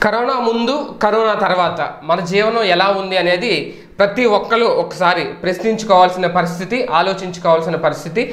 Corona ముందు corona తర్వాత మన జీవనం ఎలా ఉంది అనేది ప్రతి ఒక్కరు ఒకసారి ప్రశ్నించుకోవాల్సిన పరిస్థితి, ఆలోచించుకోవాల్సిన పరిస్థితి.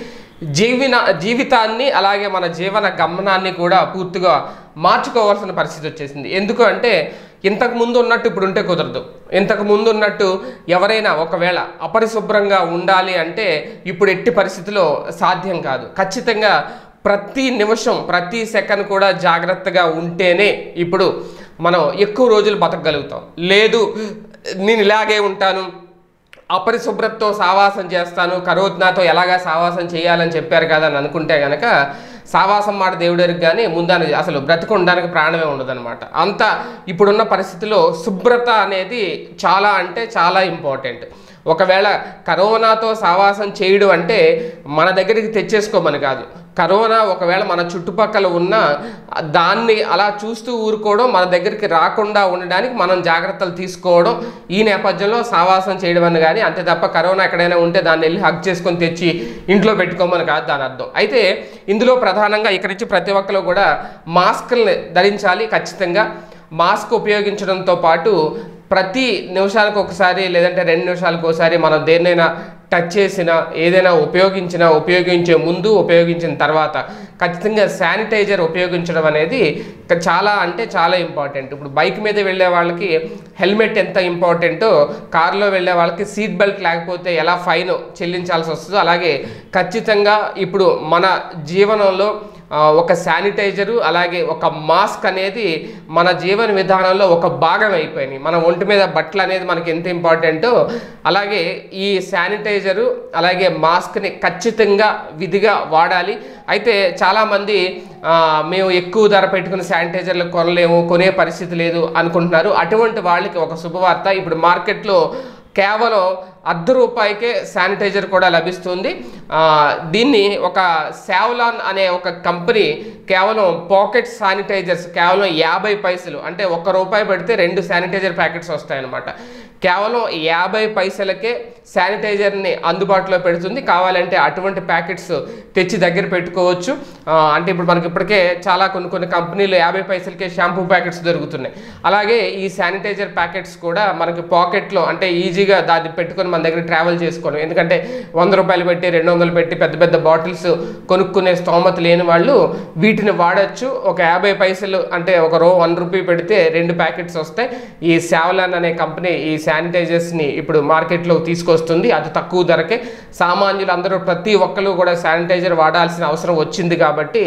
జీవితాన్ని అలాగే మన జీవన గమనాన్ని కూడా పూర్తిగా మార్చుకోవాల్సిన పరిస్థితి వచ్చేసింది. ఎందుకు అంటే ఇంతకు ముందు ఉన్నట్టు ఇప్పుడు ఉంటే కుదరదు. ఇంతకు ముందు ఉన్నట్టు ఎవరైనా ఒకవేళ అపరిశుభ్రంగా ఉండాలి అంటే ఇప్పుడు ఎట్టి పరిస్థితిలో సాధ్యం కాదు. ఖచ్చితంగా ప్రతి నిమిషం ప్రతి సెకండ్ కూడా జాగ్రత్తగా ఉంటేనే ఇప్పుడు మనం ఎక్కువ రోజులు బతకగలుగుతాం. లేదు నేను ఇలాగే ఉంటాను, అపరిశుభ్రతతో సావాసం చేస్తాను, కరోనాతో ఎలాగా సావాసం చేయాలని చెప్పారు కదా అని అనుకుంటే కనుక సావాసం మాట దేవుడికి కానీ ముందని అసలు బ్రతికుండడానికి ప్రాణమే ఉండదన్నమాట. అంత ఇప్పుడున్న పరిస్థితిలో శుభ్రత అనేది చాలా అంటే చాలా ఇంపార్టెంట్. ఒకవేళ కరోనాతో సావాసం చేయడం అంటే మన దగ్గరికి తెచ్చేసుకోమని కాదు. కరోనా ఒకవేళ మన చుట్టుపక్కల ఉన్న దాన్ని అలా చూస్తూ ఊరుకోవడం, మన దగ్గరికి రాకుండా ఉండడానికి మనం జాగ్రత్తలు తీసుకోవడం, ఈ నేపథ్యంలో సావాసం చేయడం అని కానీ, అంతే తప్ప కరోనా ఎక్కడైనా ఉంటే దాన్ని వెళ్ళి హగ్ చేసుకొని తెచ్చి ఇంట్లో పెట్టుకోమని కాదు దాని అర్థం. అయితే ఇందులో ప్రధానంగా ఇక్కడి నుంచి ప్రతి ఒక్కరు కూడా మాస్కుల్ని ధరించాలి. ఖచ్చితంగా మాస్క్ ఉపయోగించడంతో పాటు ప్రతి నిమిషాలకు ఒకసారి లేదంటే 2 నిమిషాలకు ఒకసారి మనం దేన్నైనా టచ్ చేసినా ఏదైనా ఉపయోగించే ముందు ఉపయోగించిన తర్వాత ఖచ్చితంగా శానిటైజర్ ఉపయోగించడం అనేది చాలా అంటే చాలా ఇంపార్టెంట్. ఇప్పుడు బైక్ మీద వెళ్ళే వాళ్ళకి హెల్మెట్ ఎంత ఇంపార్టెంటో కారులో వెళ్ళే వాళ్ళకి సీట్ బెల్ట్ లేకపోతే ఎలా ఫైన్ చెల్లించాల్సి వస్తుందో అలాగే ఖచ్చితంగా ఇప్పుడు మన జీవనంలో ఒక శానిటైజరు అలాగే ఒక మాస్క్ అనేది మన జీవన విధానంలో ఒక భాగం అయిపోయినాయి. మన ఒంటి మీద బట్టలు అనేది మనకి ఎంత ఇంపార్టెంటో అలాగే ఈ శానిటైజరు అలాగే మాస్క్ని ఖచ్చితంగా విధిగా వాడాలి. అయితే చాలామంది మేము ఎక్కువ ధర పెట్టుకుని శానిటైజర్లు కొనే పరిస్థితి లేదు అనుకుంటున్నారు. అటువంటి వాళ్ళకి ఒక శుభవార్త. ఇప్పుడు మార్కెట్లో కేవలం ₹1 శానిటైజర్ కూడా లభిస్తుంది. దీన్ని ఒక సేవలాన్ అనే ఒక కంపెనీ కేవలం పాకెట్ శానిటైజర్స్ కేవలం 50 పైసలు అంటే ₹1 పెడితే 2 శానిటైజర్ ప్యాకెట్స్ వస్తాయన్నమాట. కేవలం 50 పైసలకే శానిటైజర్ని అందుబాటులో పెడుతుంది. కావాలంటే అటువంటి ప్యాకెట్స్ తెచ్చి దగ్గర పెట్టుకోవచ్చు. అంటే ఇప్పుడు మనకి ఇప్పటికే చాలా కొన్ని కంపెనీలు 50 పైసలకే షాంపూ ప్యాకెట్స్ దొరుకుతున్నాయి. అలాగే ఈ శానిటైజర్ ప్యాకెట్స్ కూడా మనకి పాకెట్లో అంటే ఈజీగా దాన్ని పెట్టుకొని మన దగ్గర ట్రావెల్ చేసుకోవడం. ఎందుకంటే ₹100 పెట్టి 200 పెట్టి పెద్ద బాటిల్స్ కొనుక్కునే స్తోమత లేని వాళ్ళు వీటిని వాడచ్చు. ఒక 50 పైసలు అంటే ₹1 పెడితే 2 ప్యాకెట్స్ వస్తాయి. ఈ సేవలాన్ అనే కంపెనీ ఈ శానిటైజర్స్ని ఇప్పుడు మార్కెట్లో తీసుకొస్తుంది. అది తక్కువ ధరకే సామాన్యులు అందరూ ప్రతి ఒక్కరు కూడా శానిటైజర్ వాడాల్సిన అవసరం వచ్చింది కాబట్టి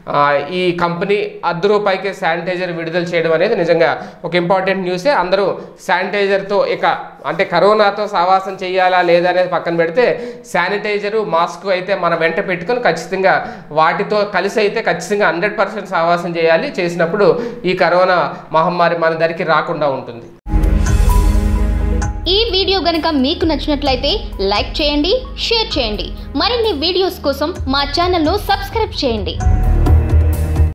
ఈ కంపెనీ ₹1 శానిటైజర్ విడుదల చేయడం అనేది నిజంగా ఒక ఇంపార్టెంట్ న్యూసే. అందరూ శానిటైజర్తో ఇక అంటే కరోనాతో సావాసం చేయాలా లేదా అనేది పక్కన పెడితే శానిటైజరు మాస్క్ అయితే మన వెంట పెట్టుకొని ఖచ్చితంగా వాటితో కలిసి అయితే ఖచ్చితంగా 100% సావాసం చేయాలి. చేసినప్పుడు ఈ కరోనా మహమ్మారి మన దగ్గరికి రాకుండా ఉంటుంది. ఈ వీడియో గనుక మీకు నచ్చినట్లయితే లైక్ చేయండి, షేర్ చేయండి. మరిన్ని వీడియోస్ కోసం మా ఛానల్ను సబ్స్క్రైబ్ చేయండి.